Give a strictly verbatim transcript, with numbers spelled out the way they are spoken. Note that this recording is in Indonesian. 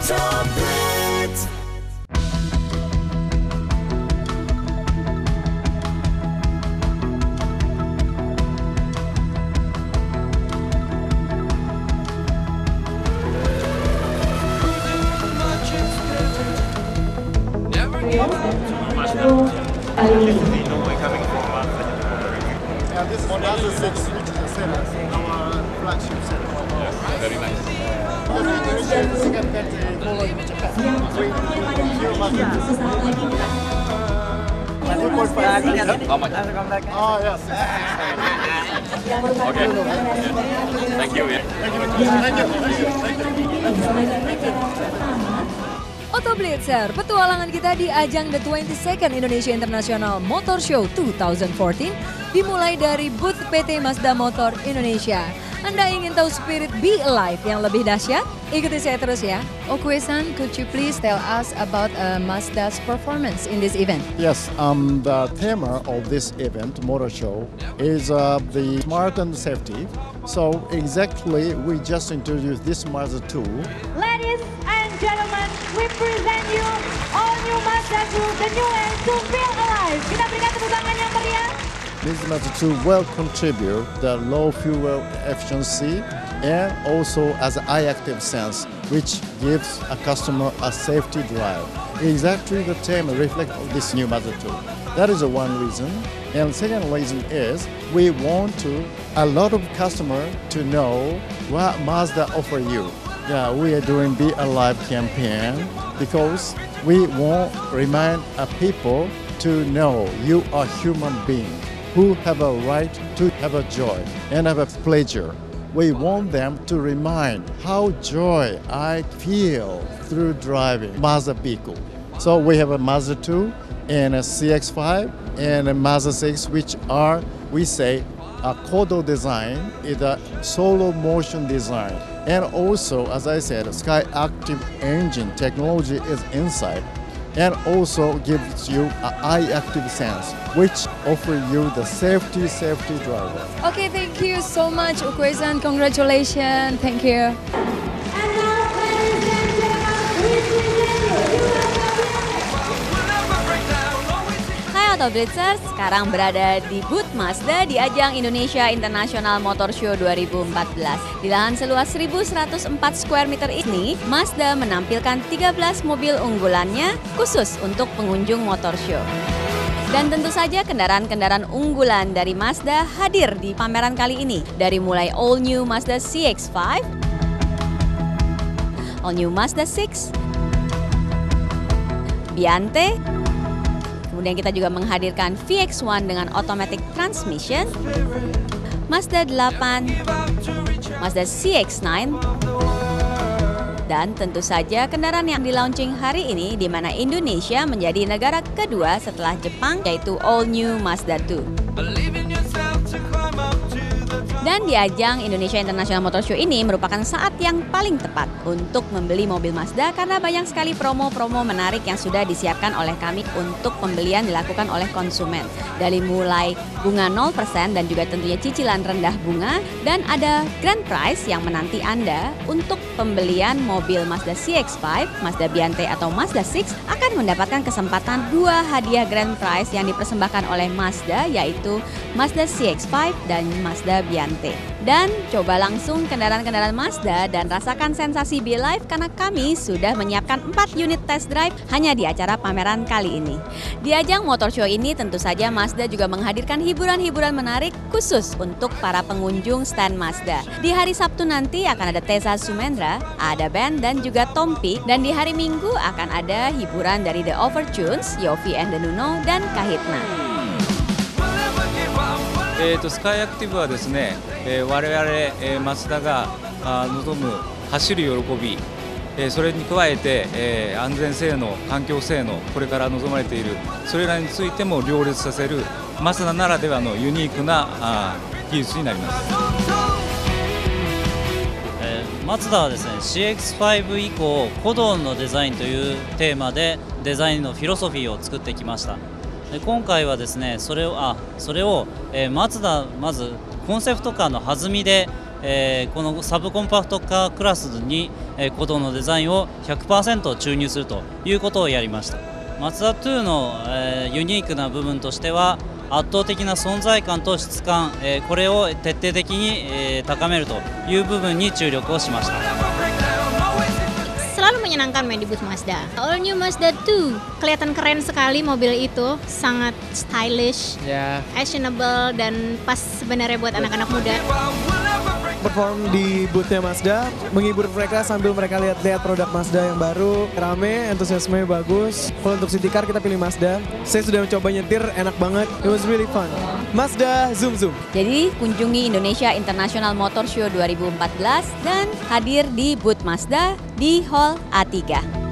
Top Blitz. Yeah, this is Mazda six, which is a seller, our flagship seller. Very nice. The second pet color in Japan. We pure Mazda. two point five. How much? Oh, yes. Okay. Thank you. Yeah. Thank you. Thank you. Thank you. Thank you. Auto Blitzer, petualangan kita di ajang The twenty-second Indonesia International Motor Show dua ribu empat belas dimulai dari booth P T Mazda Motor Indonesia. Anda ingin tahu spirit Be Alive yang lebih dahsyat? Ikuti saya terus ya. Okue-san, could you please tell us about uh, Mazda's performance in this event? Yes, um, the theme of this event, motor show, is uh, the smart and safety. So exactly, we just introduced this Mazda two. Ladies and gentlemen, we present you all new Mazda two, the new and to feel alive. Kita berikan tepuk tangan yang meriah. This Mazda two will contribute the low fuel efficiency and also as an eye active sense, which gives a customer a safety drive. Exactly the theme reflects this new Mazda two. That is the one reason. And second reason is we want to a lot of customer to know what Mazda offer you. Yeah, we are doing Be Alive campaign because we want remind uh, people to know you are human being who have a right to have a joy and have a pleasure. We want them to remind how joy I feel through driving Mazda vehicle. So we have a Mazda two and a C X five and a Mazda six, which are, we say, a Kodo design, is a solo motion design. And also, as I said, Sky Active Engine technology is inside and also gives you an eye active sense, which offer you the safety, safety driver. Okay, thank you so much, Okue-san. Congratulations. Thank you. And now, ladies and gentlemen, we present you. Hai Auto Blitzers, sekarang berada di booth Mazda di ajang Indonesia International Motor Show dua ribu empat belas. Di lahan seluas seribu seratus empat square meter ini, Mazda menampilkan tiga belas mobil unggulannya khusus untuk pengunjung motor show. Dan tentu saja kendaraan-kendaraan unggulan dari Mazda hadir di pameran kali ini. Dari mulai all new Mazda C X five, all new Mazda six, Biante, kemudian kita juga menghadirkan V X one dengan automatic transmission, Mazda delapan, Mazda C X nine, dan tentu saja kendaraan yang di-launching hari ini di mana Indonesia menjadi negara kedua setelah Jepang, yaitu all new Mazda two. Dan di ajang Indonesia International Motor Show ini merupakan saat yang paling tepat untuk membeli mobil Mazda karena banyak sekali promo-promo menarik yang sudah disiapkan oleh kami untuk pembelian dilakukan oleh konsumen. Dari mulai bunga nol persen dan juga tentunya cicilan rendah bunga, dan ada grand prize yang menanti Anda untuk pembelian mobil Mazda C X five, Mazda Biante atau Mazda six akan mendapatkan kesempatan dua hadiah grand prize yang dipersembahkan oleh Mazda, yaitu Mazda C X five dan Mazda Biante. Dan coba langsung kendaraan-kendaraan Mazda dan rasakan sensasi Be Alive karena kami sudah menyiapkan empat unit test drive hanya di acara pameran kali ini. Di ajang motor show ini tentu saja Mazda juga menghadirkan hiburan-hiburan menarik khusus untuk para pengunjung stand Mazda. Di hari Sabtu nanti akan ada Teza Sumendra, ada band dan juga Tompi, dan di hari Minggu akan ada hiburan dari The Overtunes, Yofi and the Nuno, dan Kahitna. えーとスカイアクティブはですね、えー、我々、えー、マツダがあ望む走る喜び、えー、それに加えて、えー、安全性能、環境性能、これから望まれているそれらについても両立させるマツダならではのユニークなあ技術になります。 マツダはですね シーエックスファイブ 以降鼓動のデザインというテーマでデザインのフィロソフィーを作ってきました。で今回はですねそれをあそれを、えー、マツダまずコンセプトカーの弾みで、 えーこのサブコンパクトカークラスに、えー鼓動のデザインを ひゃくパーセント 注入するということをやりました。マツダツーの、えーユニークな部分としては圧倒的な存在感と質感、えーこれを徹底的に、えー高めるという部分に注力をしました。 Selalu menyenangkan main di booth Mazda. All new Mazda two, kelihatan keren sekali mobil itu, sangat stylish, Ya, fashionable dan pas sebenarnya buat anak-anak muda. perform di boothnya Mazda, menghibur mereka sambil mereka lihat-lihat produk Mazda yang baru, rame, antusiasmenya bagus. Kalau untuk city car kita pilih Mazda. Saya sudah mencoba nyetir, enak banget. It was really fun. Mazda Zoom Zoom. Jadi kunjungi Indonesia International Motor Show dua ribu empat belas dan hadir di booth Mazda di Hall A tiga.